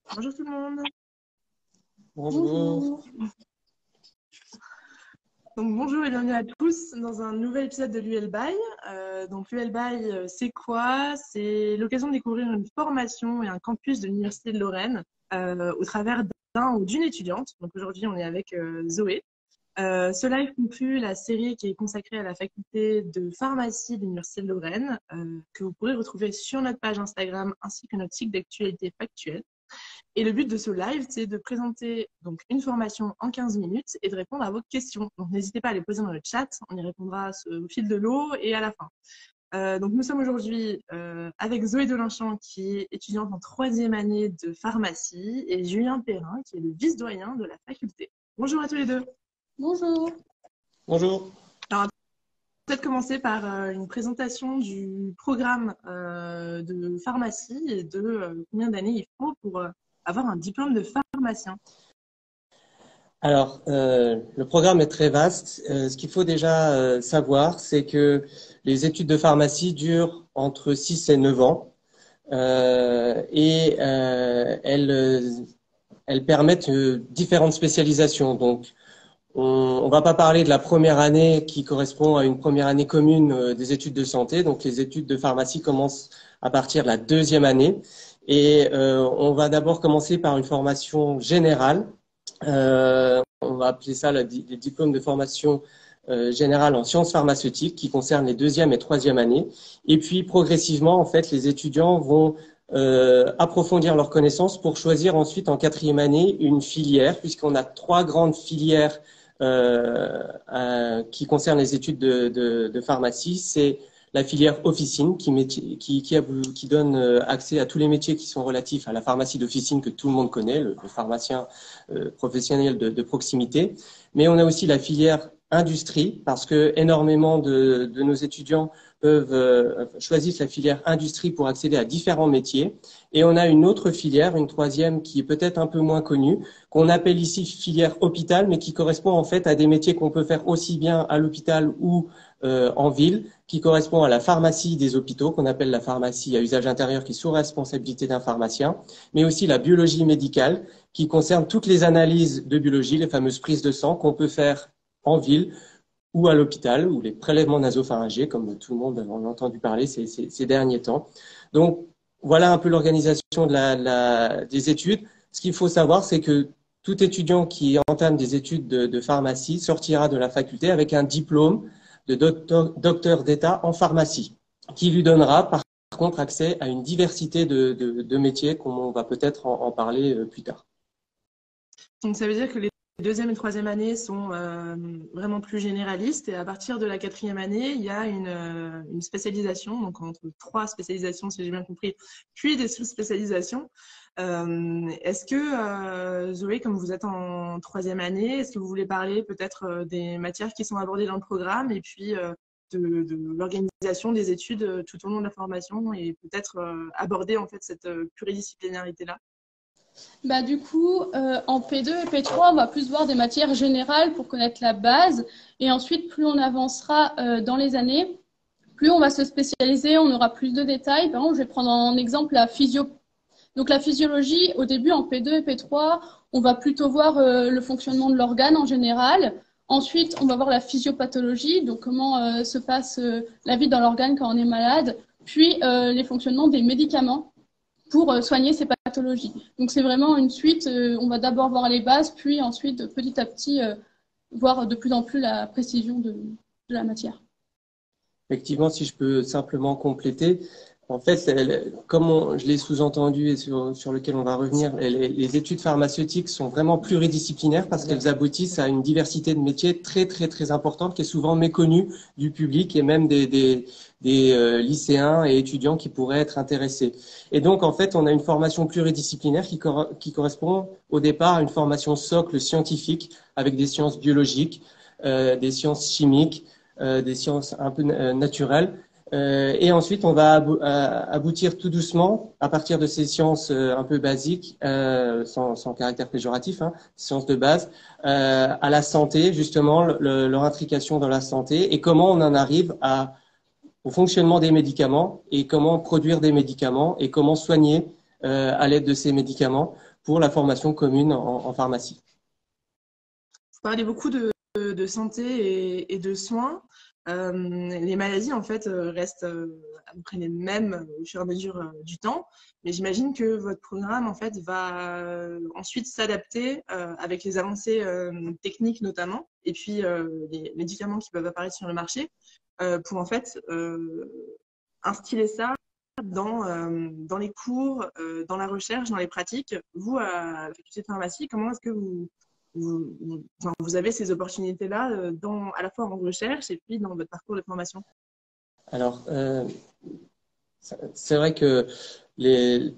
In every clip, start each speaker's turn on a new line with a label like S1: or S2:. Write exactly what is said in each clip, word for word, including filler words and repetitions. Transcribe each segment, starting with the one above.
S1: Bonjour tout le monde.
S2: Bonjour.
S1: Donc, bonjour et bienvenue à tous dans un nouvel épisode de l'U L B I. Euh, donc l'U L B I, euh, c'est quoi? C'est l'occasion de découvrir une formation et un campus de l'Université de Lorraine euh, au travers d'un ou d'une étudiante. Donc aujourd'hui, on est avec euh, Zoé. Euh, ce live conclut la série qui est consacrée à la faculté de pharmacie de l'Université de Lorraine, euh, que vous pourrez retrouver sur notre page Instagram ainsi que notre site d'actualité factuelle. Et le but de ce live, c'est de présenter donc une formation en quinze minutes et de répondre à vos questions. Donc n'hésitez pas à les poser dans le chat, on y répondra au fil de l'eau et à la fin. Euh, donc nous sommes aujourd'hui euh, avec Zoé Delinchamp, qui est étudiante en troisième année de pharmacie, et Julien Perrin, qui est le vice-doyen de la faculté. Bonjour à tous les deux.
S3: Bonjour.
S2: Bonjour.
S1: Alors, peut-être commencer par euh, une présentation du programme euh, de pharmacie et de euh, combien d'années il faut pour euh, avoir un diplôme de pharmacien.
S2: Alors, euh, le programme est très vaste. Euh, ce qu'il faut déjà euh, savoir, c'est que les études de pharmacie durent entre six et neuf ans euh, et euh, elles, elles permettent euh, différentes spécialisations. Donc, on ne va pas parler de la première année qui correspond à une première année commune euh, des études de santé. Donc, les études de pharmacie commencent à partir de la deuxième année. Et euh, on va d'abord commencer par une formation générale. Euh, on va appeler ça le, les diplômes de formation euh, générale en sciences pharmaceutiques qui concernent les deuxième et troisième années. Et puis, progressivement, en fait, les étudiants vont euh, approfondir leurs connaissances pour choisir ensuite en quatrième année une filière, puisqu'on a trois grandes filières euh, euh, qui concernent les études de, de, de pharmacie. C'est la filière officine qui, métier, qui, qui, a, qui donne accès à tous les métiers qui sont relatifs à la pharmacie d'officine que tout le monde connaît, le, le pharmacien euh, professionnel de, de proximité. Mais on a aussi la filière industrie parce que énormément de, de nos étudiants peuvent euh, choisir la filière industrie pour accéder à différents métiers. Et on a une autre filière, une troisième qui est peut-être un peu moins connue, qu'on appelle ici filière hôpital, mais qui correspond en fait à des métiers qu'on peut faire aussi bien à l'hôpital ou euh, en ville, qui correspond à la pharmacie des hôpitaux, qu'on appelle la pharmacie à usage intérieur, qui est sous responsabilité d'un pharmacien, mais aussi la biologie médicale, qui concerne toutes les analyses de biologie, les fameuses prises de sang qu'on peut faire en ville ou à l'hôpital, ou les prélèvements nasopharyngés, comme tout le monde en a entendu parler ces, ces, ces derniers temps. Donc, voilà un peu l'organisation de la, la, des études. Ce qu'il faut savoir, c'est que tout étudiant qui entame des études de, de pharmacie sortira de la faculté avec un diplôme de docteur, docteur d'État en pharmacie, qui lui donnera par contre accès à une diversité de, de, de métiers, comme on va peut-être en, en parler plus tard.
S1: Donc ça veut dire que les deuxième et troisième années sont euh, vraiment plus généralistes, et à partir de la quatrième année, il y a une, euh, une spécialisation, donc entre trois spécialisations si j'ai bien compris, puis des sous-spécialisations. Euh, est-ce que, euh, Zoé, comme vous êtes en troisième année, est-ce que vous voulez parler peut-être euh, des matières qui sont abordées dans le programme et puis euh, de, de l'organisation des études tout au long de la formation, et peut-être euh, aborder en fait cette euh, pluridisciplinarité-là?
S3: Bah, du coup, euh, en P deux et P trois, on va plus voir des matières générales pour connaître la base. Et ensuite, plus on avancera euh, dans les années, plus on va se spécialiser, on aura plus de détails. Par exemple, je vais prendre en exemple la physio. Donc, la physiologie, au début, en P deux et P trois, on va plutôt voir euh, le fonctionnement de l'organe en général. Ensuite, on va voir la physiopathologie, donc comment euh, se passe euh, la vie dans l'organe quand on est malade. Puis, euh, les fonctionnements des médicaments pour soigner ces pathologies. Donc, c'est vraiment une suite. Euh, on va d'abord voir les bases, puis ensuite, petit à petit, euh, voir de plus en plus la précision de, de la matière.
S2: Effectivement, si je peux simplement compléter, en fait, comme on, je l'ai sous-entendu et sur, sur lequel on va revenir, les, les études pharmaceutiques sont vraiment pluridisciplinaires parce qu'elles aboutissent à une diversité de métiers très, très, très importante qui est souvent méconnue du public et même des, des, des euh, lycéens et étudiants qui pourraient être intéressés. Et donc, en fait, on a une formation pluridisciplinaire qui, cor qui correspond au départ à une formation socle scientifique avec des sciences biologiques, euh, des sciences chimiques, euh, des sciences un peu euh, naturelles. Euh, et ensuite, on va abou aboutir tout doucement, à partir de ces sciences euh, un peu basiques, euh, sans, sans caractère péjoratif, hein, sciences de base, euh, à la santé, justement, le, leur intrication dans la santé et comment on en arrive à, au fonctionnement des médicaments et comment produire des médicaments et comment soigner euh, à l'aide de ces médicaments pour la formation commune en, en pharmacie.
S1: Vous parlez beaucoup de, de santé et, et de soins. Euh, les maladies, en fait, euh, restent euh, à peu près les mêmes au fur et à mesure euh, du temps. Mais j'imagine que votre programme, en fait, va euh, ensuite s'adapter euh, avec les avancées euh, techniques notamment, et puis euh, les médicaments qui peuvent apparaître sur le marché, euh, pour en fait euh, instiller ça dans, euh, dans les cours, euh, dans la recherche, dans les pratiques. Vous, à la faculté de pharmacie, comment est-ce que vous vous, vous, enfin, vous avez ces opportunités-là euh, dans, à la fois en recherche et puis dans votre parcours de formation?
S2: Alors, euh, c'est vrai que les,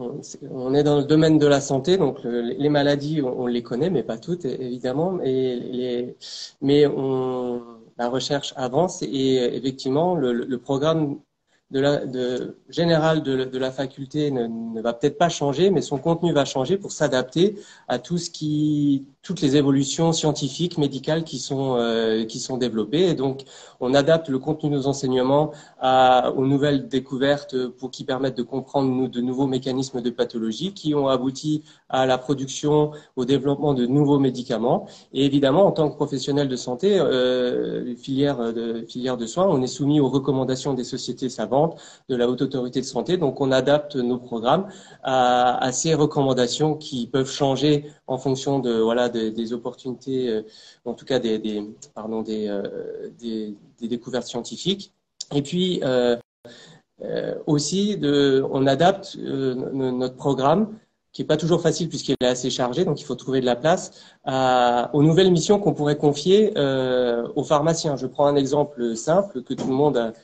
S2: on est dans le domaine de la santé, donc le, les maladies, on, on les connaît, mais pas toutes, évidemment. Et les, mais on, la recherche avance et effectivement, le, le programme de la, de, général de, de la faculté ne, ne va peut-être pas changer, mais son contenu va changer pour s'adapter à tout ce qui, toutes les évolutions scientifiques, médicales qui sont euh, qui sont développées. Et donc, on adapte le contenu de nos enseignements à, aux nouvelles découvertes pour qui permettent de comprendre nous, de nouveaux mécanismes de pathologie qui ont abouti à la production, au développement de nouveaux médicaments. Et évidemment, en tant que professionnel de santé, euh, filière de filière de soins, on est soumis aux recommandations des sociétés savantes, de la Haute Autorité de Santé. Donc, on adapte nos programmes à, à ces recommandations qui peuvent changer en fonction de voilà des, des opportunités, euh, en tout cas des, des pardon des, euh, des, des découvertes scientifiques. Et puis euh, euh, aussi, de, on adapte euh, notre programme, qui est pas toujours facile puisqu'il est assez chargé, donc il faut trouver de la place, à, aux nouvelles missions qu'on pourrait confier euh, aux pharmaciens. Je prends un exemple simple que tout le monde a,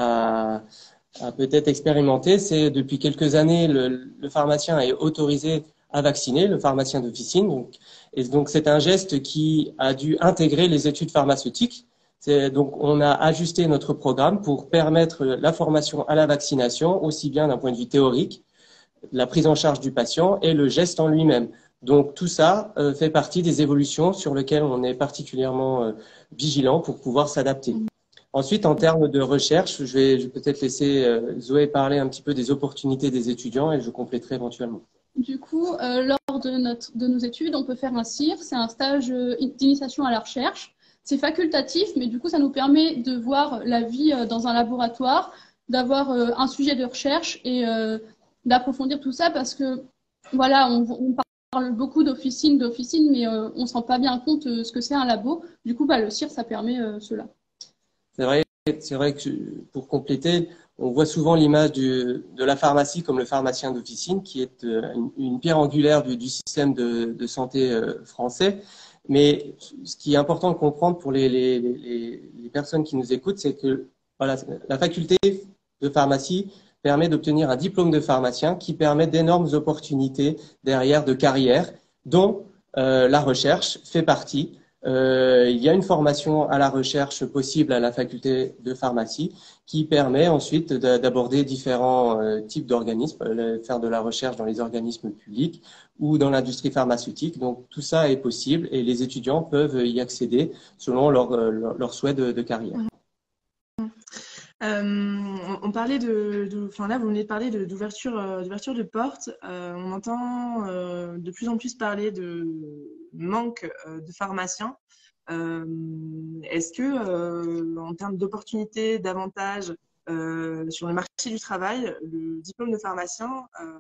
S2: a, a peut-être expérimenté. C'est depuis quelques années, le, le pharmacien est autorisé à vacciner, le pharmacien d'officine. Donc, et donc c'est un geste qui a dû intégrer les études pharmaceutiques. C'est, donc, on a ajusté notre programme pour permettre la formation à la vaccination, aussi bien d'un point de vue théorique, la prise en charge du patient et le geste en lui-même. Donc, tout ça euh, fait partie des évolutions sur lesquelles on est particulièrement euh, vigilant pour pouvoir s'adapter. Ensuite, en termes de recherche, je vais, je vais peut-être laisser euh, Zoé parler un petit peu des opportunités des étudiants et je compléterai éventuellement.
S3: Du coup, euh, lors de, notre, de nos études, on peut faire un C I R, c'est un stage d'initiation à la recherche. C'est facultatif, mais du coup, ça nous permet de voir la vie dans un laboratoire, d'avoir euh, un sujet de recherche et euh, d'approfondir tout ça parce que, voilà, on, on parle beaucoup d'officine, d'officine, mais euh, on ne se rend pas bien compte de ce que c'est un labo. Du coup, bah, le C I R, ça permet euh, cela.
S2: C'est vrai, c'est vrai que pour compléter, on voit souvent l'image de la pharmacie comme le pharmacien d'officine, qui est une, une pierre angulaire du, du système de, de santé euh, français. Mais ce qui est important de comprendre pour les, les, les, les personnes qui nous écoutent, c'est que voilà, la faculté de pharmacie permet d'obtenir un diplôme de pharmacien qui permet d'énormes opportunités derrière de carrière, dont euh, la recherche fait partie. Euh, il y a une formation à la recherche possible à la faculté de pharmacie qui permet ensuite d'aborder différents euh, types d'organismes, euh, faire de la recherche dans les organismes publics ou dans l'industrie pharmaceutique. Donc tout ça est possible et les étudiants peuvent y accéder selon leur, leur, leur souhait de, de carrière.
S1: Euh, on, on parlait de, de, enfin là vous venez de parler d'ouverture, euh, d'ouverture de portes. Euh, on entend euh, de plus en plus parler de manque euh, de pharmaciens. Euh, est-ce que euh, en termes d'opportunités, d'avantages euh, sur le marché du travail, le diplôme de pharmacien, euh,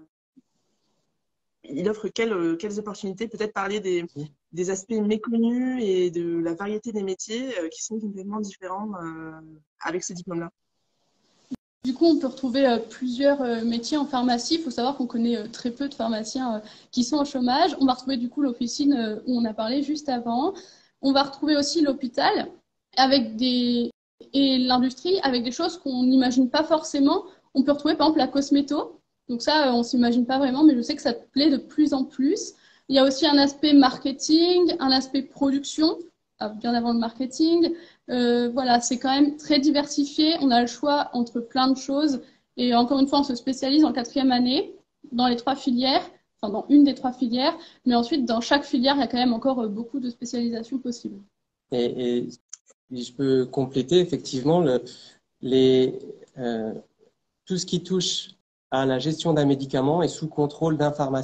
S1: il offre quelles, quelles opportunités? Peut-être parler des, des aspects méconnus et de la variété des métiers euh, qui sont complètement différents euh, avec ce diplôme-là.
S3: Du coup, on peut retrouver euh, plusieurs euh, métiers en pharmacie. Il faut savoir qu'on connaît euh, très peu de pharmaciens euh, qui sont au chômage. On va retrouver du coup l'officine euh, où on a parlé juste avant. On va retrouver aussi l'hôpital avec des et l'industrie avec des choses qu'on n'imagine pas forcément. On peut retrouver par exemple la cosméto. Donc ça, euh, on s'imagine pas vraiment, mais je sais que ça te plaît de plus en plus. Il y a aussi un aspect marketing, un aspect production, bien avant le marketing. Euh, voilà, c'est quand même très diversifié. On a le choix entre plein de choses. Et encore une fois, on se spécialise en quatrième année dans les trois filières, enfin dans une des trois filières. Mais ensuite, dans chaque filière, il y a quand même encore beaucoup de spécialisations possibles.
S2: Et, et je peux compléter effectivement le, les, euh, tout ce qui touche à la gestion d'un médicament est sous contrôle d'un pharmacien.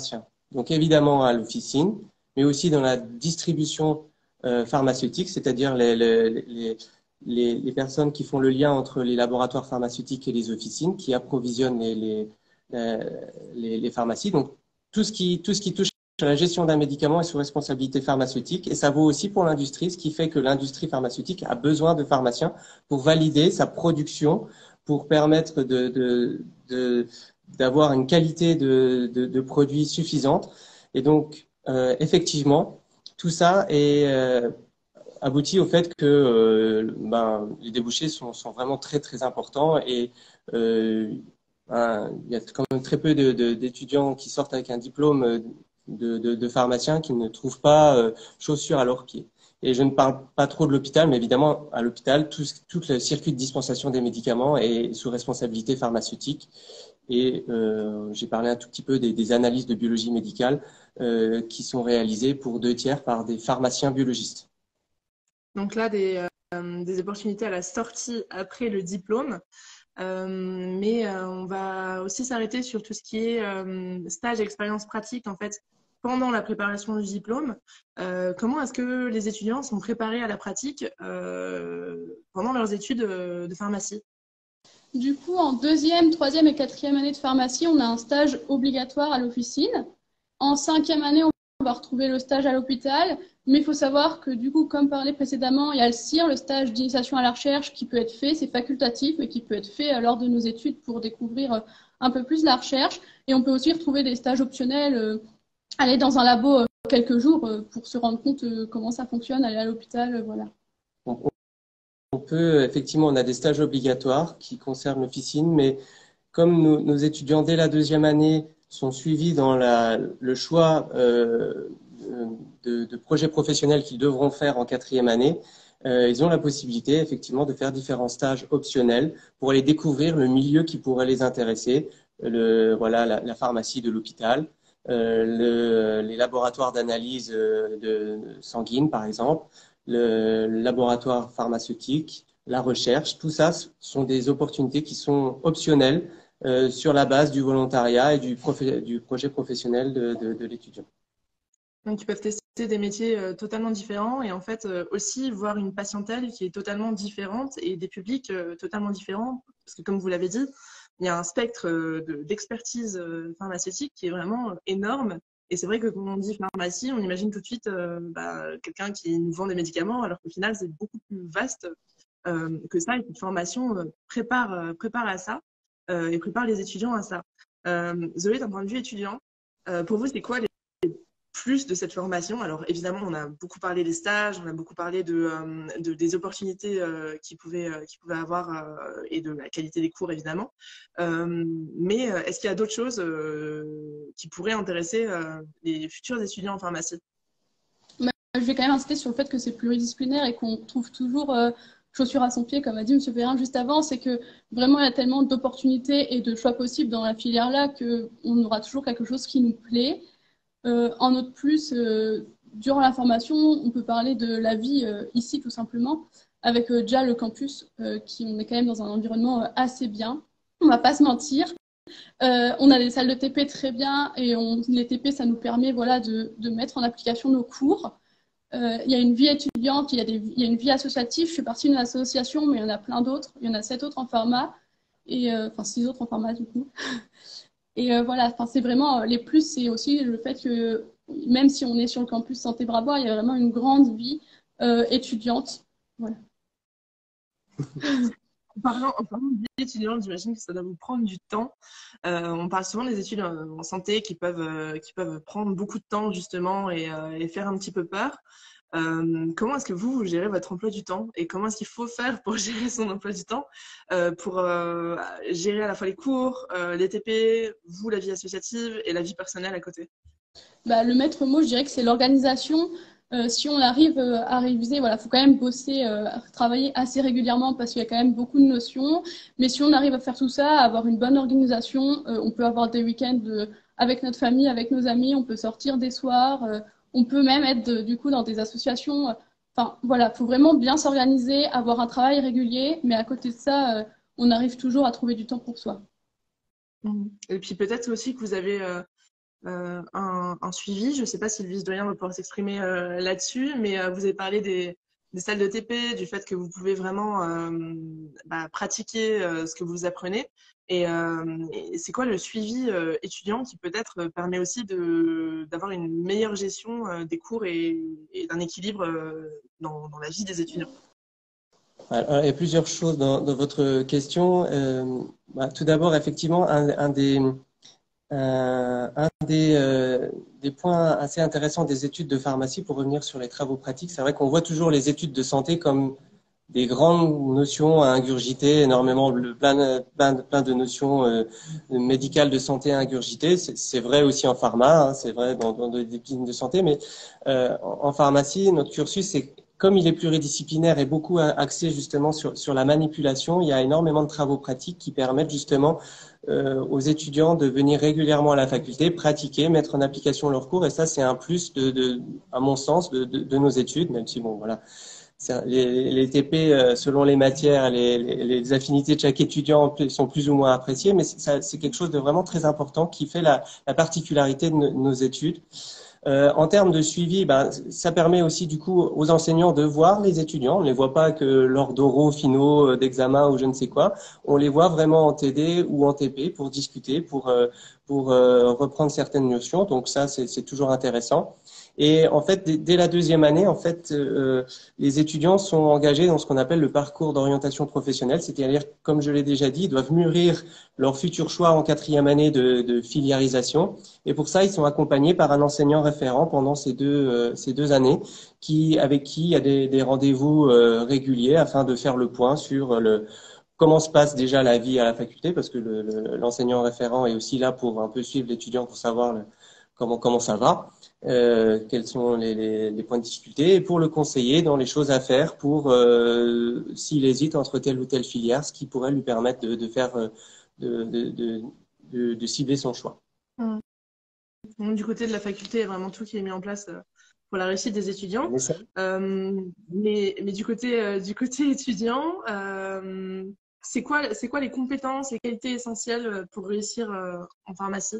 S2: Donc évidemment à l'officine, mais aussi dans la distribution euh, pharmaceutique, c'est-à-dire les, les, les, les, les personnes qui font le lien entre les laboratoires pharmaceutiques et les officines, qui approvisionnent les, les, les, les pharmacies. Donc tout ce qui, tout ce qui touche à la gestion d'un médicament est sous responsabilité pharmaceutique, et ça vaut aussi pour l'industrie, ce qui fait que l'industrie pharmaceutique a besoin de pharmaciens pour valider sa production, pour permettre de, de, de d'avoir une qualité de, de, de produits suffisante. Et donc, euh, effectivement, tout ça est euh, abouti au fait que euh, ben, les débouchés sont, sont vraiment très, très importants et euh, ben, il y a quand même très peu de, de, d'étudiants qui sortent avec un diplôme de, de, de pharmacien qui ne trouvent pas euh, chaussures à leurs pieds. Et je ne parle pas trop de l'hôpital, mais évidemment, à l'hôpital, tout, tout le circuit de dispensation des médicaments est sous responsabilité pharmaceutique. Et euh, j'ai parlé un tout petit peu des, des analyses de biologie médicale euh, qui sont réalisées pour deux tiers par des pharmaciens biologistes.
S1: Donc là, des, euh, des opportunités à la sortie après le diplôme. Euh, mais euh, on va aussi s'arrêter sur tout ce qui est euh, stage, expérience pratique, en fait, pendant la préparation du diplôme. Euh, comment est-ce que les étudiants sont préparés à la pratique euh, pendant leurs études de pharmacie?
S3: Du coup, en deuxième, troisième et quatrième année de pharmacie, on a un stage obligatoire à l'officine. En cinquième année, on va retrouver le stage à l'hôpital. Mais il faut savoir que, du coup, comme parlé précédemment, il y a le C I R, le stage d'initiation à la recherche, qui peut être fait, c'est facultatif, mais qui peut être fait lors de nos études pour découvrir un peu plus la recherche. Et on peut aussi retrouver des stages optionnels, euh, aller dans un labo euh, quelques jours euh, pour se rendre compte euh, comment ça fonctionne, aller à l'hôpital, euh, voilà.
S2: On peut, effectivement, on a des stages obligatoires qui concernent l'officine, mais comme nos, nos étudiants dès la deuxième année sont suivis dans la, le choix euh, de, de projets professionnels qu'ils devront faire en quatrième année, euh, ils ont la possibilité effectivement de faire différents stages optionnels pour aller découvrir le milieu qui pourrait les intéresser, le, voilà, la, la pharmacie de l'hôpital, euh, le, les laboratoires d'analyse de sanguine par exemple, le laboratoire pharmaceutique, la recherche, tout ça sont des opportunités qui sont optionnelles euh, sur la base du volontariat et du, profé- du projet professionnel de, de, de l'étudiant.
S1: Donc, ils peuvent tester des métiers euh, totalement différents et en fait euh, aussi voir une patientèle qui est totalement différente et des publics euh, totalement différents. Parce que comme vous l'avez dit, il y a un spectre euh, de, d'expertise euh, pharmaceutique qui est vraiment euh, énorme. Et c'est vrai que quand on dit pharmacie, on imagine tout de suite euh, bah, quelqu'un qui nous vend des médicaments, alors qu'au final, c'est beaucoup plus vaste euh, que ça. Et cette formation euh, prépare, euh, prépare à ça euh, et prépare les étudiants à ça. Euh, Zoé, d'un point de vue étudiant, euh, pour vous, c'est quoi les plus de cette formation? Alors évidemment, on a beaucoup parlé des stages, on a beaucoup parlé de, euh, de des opportunités euh, qu'ils pouvaient, euh, qu'ils pouvaient avoir euh, et de la qualité des cours évidemment. Euh, mais euh, est-ce qu'il y a d'autres choses euh, qui pourraient intéresser euh, les futurs étudiants en pharmacie?
S3: Bah, je vais quand même insister sur le fait que c'est pluridisciplinaire et qu'on trouve toujours euh, chaussure à son pied, comme a dit M. Perrin juste avant. C'est que vraiment, il y a tellement d'opportunités et de choix possibles dans la filière-là qu'on aura toujours quelque chose qui nous plaît. Euh, en autre plus, euh, durant la formation, on peut parler de la vie euh, ici tout simplement, avec euh, déjà le campus, euh, qui on est quand même dans un environnement euh, assez bien. On va pas se mentir. Euh, on a des salles de T P très bien et on, les T P, ça nous permet voilà, de, de mettre en application nos cours. Euh, il y a une vie étudiante, il y a, des, il y a une vie associative. Je suis partie d'une association, mais il y en a plein d'autres. Il y en a sept autres en pharma, et, euh, enfin six autres en pharma du coup. Et euh, voilà, enfin, c'est vraiment les plus, c'est aussi le fait que même si on est sur le campus Santé Brabois, il y a vraiment une grande vie euh, étudiante. Voilà.
S1: En parlant, en parlant de vie étudiante, j'imagine que ça doit vous prendre du temps. Euh, on parle souvent des études en, en santé qui peuvent, euh, qui peuvent prendre beaucoup de temps justement et, euh, et faire un petit peu peur. Euh, comment est-ce que vous, vous gérez votre emploi du temps et comment est-ce qu'il faut faire pour gérer son emploi du temps, euh, pour euh, gérer à la fois les cours, euh, les T P, vous, la vie associative et la vie personnelle à côté?
S3: Bah, le maître mot, je dirais que c'est l'organisation. Euh, si on arrive euh, à réviser, voilà, faut quand même bosser, euh, travailler assez régulièrement parce qu'il y a quand même beaucoup de notions. Mais si on arrive à faire tout ça, à avoir une bonne organisation, euh, on peut avoir des week-ends de, avec notre famille, avec nos amis, on peut sortir des soirs, euh, on peut même être de, du coup dans des associations. euh, Enfin, voilà, faut vraiment bien s'organiser, avoir un travail régulier, mais à côté de ça, euh, on arrive toujours à trouver du temps pour soi.
S1: Mhm. Et puis peut-être aussi que vous avez euh, euh, un, un suivi. Je ne sais pas si le vice-doyen va pouvoir s'exprimer euh, là-dessus, mais euh, vous avez parlé des, des salles de T P, du fait que vous pouvez vraiment euh, bah, pratiquer euh, ce que vous apprenez. Et, euh, et c'est quoi le suivi euh, étudiant qui peut-être euh, permet aussi de d'avoir une meilleure gestion euh, des cours et, et d'un équilibre euh, dans, dans la vie des étudiants?
S2: Alors, il y a plusieurs choses dans, dans votre question. Euh, bah, tout d'abord, effectivement, un, un des, un, un des, euh, des points assez intéressants des études de pharmacie, pour revenir sur les travaux pratiques, c'est vrai qu'on voit toujours les études de santé comme des grandes notions à ingurgiter, énormément, le- plein, de- plein, de- plein de notions euh, médicales de santé à ingurgiter. C'est c'est vrai aussi en pharma, hein, c'est vrai dans, dans des disciplines de santé, mais euh, en, en pharmacie, notre cursus, c'est comme il est pluridisciplinaire et beaucoup axé justement sur, sur la manipulation, il y a énormément de travaux pratiques qui permettent justement euh, aux étudiants de venir régulièrement à la faculté, pratiquer, mettre en application leurs cours, et ça, c'est un plus de, de, à mon sens, de, de, de nos études, même si bon, voilà. Les, les T P, euh, selon les matières, les, les, les affinités de chaque étudiant sont plus ou moins appréciées, mais c'est quelque chose de vraiment très important qui fait la, la particularité de nos, nos études. Euh, en termes de suivi, ben, ça permet aussi du coup aux enseignants de voir les étudiants. On ne les voit pas que lors d'oraux, finaux, d'examens ou je ne sais quoi. On les voit vraiment en T D ou en T P pour discuter, pour, euh, pour euh, reprendre certaines notions. Donc ça, c'est toujours intéressant. Et en fait, dès, dès la deuxième année, en fait, euh, les étudiants sont engagés dans ce qu'on appelle le parcours d'orientation professionnelle, c'est-à-dire, comme je l'ai déjà dit, ils doivent mûrir leur futur choix en quatrième année de, de filiarisation. Et pour ça, ils sont accompagnés par un enseignant référent pendant ces deux, euh, ces deux années, qui, avec qui il y a des, des rendez-vous euh, réguliers afin de faire le point sur le, comment se passe déjà la vie à la faculté, parce que l'enseignant le, le, référent est aussi là pour un peu suivre l'étudiant pour savoir le, comment, comment ça va, euh, quels sont les, les, les points de difficulté, et pour le conseiller dans les choses à faire pour, euh, s'il hésite entre telle ou telle filière, ce qui pourrait lui permettre de, de faire, de, de, de, de, de cibler son choix.
S1: Mmh. Donc, du côté de la faculté, il y a vraiment tout qui est mis en place euh, pour la réussite des étudiants. Euh, mais, mais du côté, euh, du côté étudiant, euh, c'est quoi, c'est quoi les compétences, les qualités essentielles pour réussir euh, en pharmacie?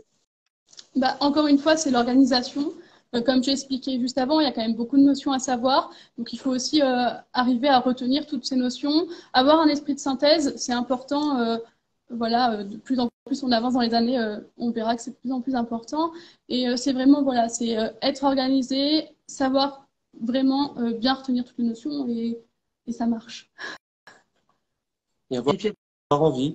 S3: Bah, encore une fois, c'est l'organisation. Euh, comme j'ai expliqué juste avant, il y a quand même beaucoup de notions à savoir. Donc, il faut aussi euh, arriver à retenir toutes ces notions. Avoir un esprit de synthèse, c'est important. Euh, voilà, euh, de plus en plus on avance dans les années, euh, on verra que c'est de plus en plus important. Et euh, c'est vraiment, voilà, c'est euh, être organisé, savoir vraiment euh, bien retenir toutes les notions et, et ça marche.
S2: Et avoir,
S1: et puis...
S2: avoir envie.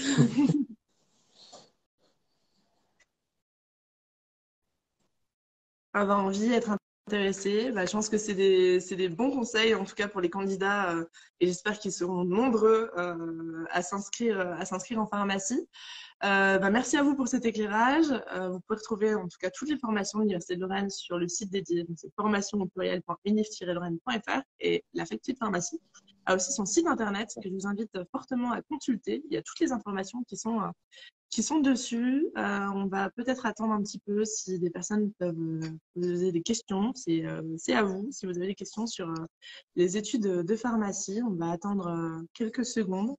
S1: Avoir envie, être intéressé, bah, je pense que c'est des, c'est des bons conseils, en tout cas pour les candidats, euh, et j'espère qu'ils seront nombreux euh, à s'inscrire, à s'inscrire en pharmacie. Euh, bah, merci à vous pour cet éclairage. Euh, vous pouvez retrouver en tout cas toutes les formations de l'Université de Lorraine sur le site dédié, donc c'est formation au pluriel point unif tiret lorraine point f r, et la faculté de pharmacie a aussi son site internet que je vous invite fortement à consulter. Il y a toutes les informations qui sont, euh, qui sont dessus. Euh, on va peut-être attendre un petit peu si des personnes peuvent euh, poser des questions. C'est euh, c'est à vous. Si vous avez des questions sur euh, les études de pharmacie, on va attendre euh, quelques secondes.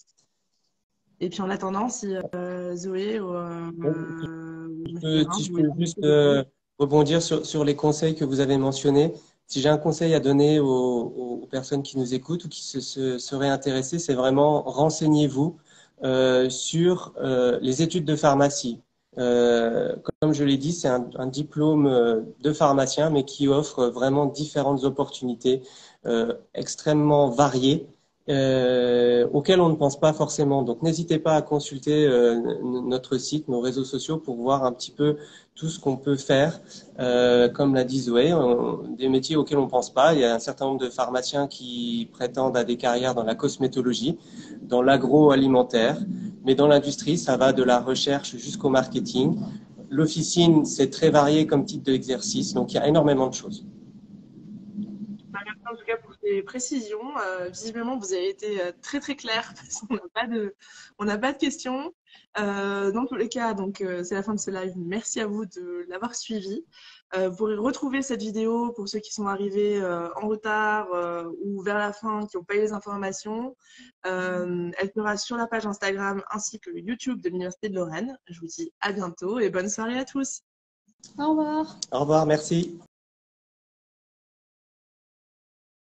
S1: Et puis en attendant, si euh, Zoé ou euh,
S2: Si je peux,
S1: Ferrin,
S2: si je
S1: vous voulez
S2: peux juste euh, rebondir sur, sur les conseils que vous avez mentionnés. Si j'ai un conseil à donner aux, aux personnes qui nous écoutent ou qui se, se, seraient intéressées, c'est vraiment renseignez-vous euh, sur euh, les études de pharmacie. Euh, comme je l'ai dit, c'est un, un diplôme de pharmacien, mais qui offre vraiment différentes opportunités euh, extrêmement variées. Euh, auxquelles on ne pense pas forcément. Donc, n'hésitez pas à consulter euh, notre site, nos réseaux sociaux pour voir un petit peu tout ce qu'on peut faire. Euh, comme l'a dit Zoé, on, des métiers auxquels on ne pense pas. Il y a un certain nombre de pharmaciens qui prétendent à des carrières dans la cosmétologie, dans l'agroalimentaire, mais dans l'industrie, ça va de la recherche jusqu'au marketing. L'officine, c'est très varié comme type d'exercice, donc il y a énormément de choses.
S1: Merci en tout cas pour ces précisions. Euh, visiblement, vous avez été euh, très très clair parce qu'on n'a pas de, on n'a pas de questions. Euh, dans tous les cas, donc euh, c'est la fin de ce live. Merci à vous de l'avoir suivi. Euh, vous pourrez retrouver cette vidéo pour ceux qui sont arrivés euh, en retard euh, ou vers la fin, qui n'ont pas eu les informations. Euh, elle sera sur la page Instagram ainsi que le YouTube de l'Université de Lorraine. Je vous dis à bientôt et bonne soirée à tous.
S3: Au revoir.
S2: Au revoir, merci.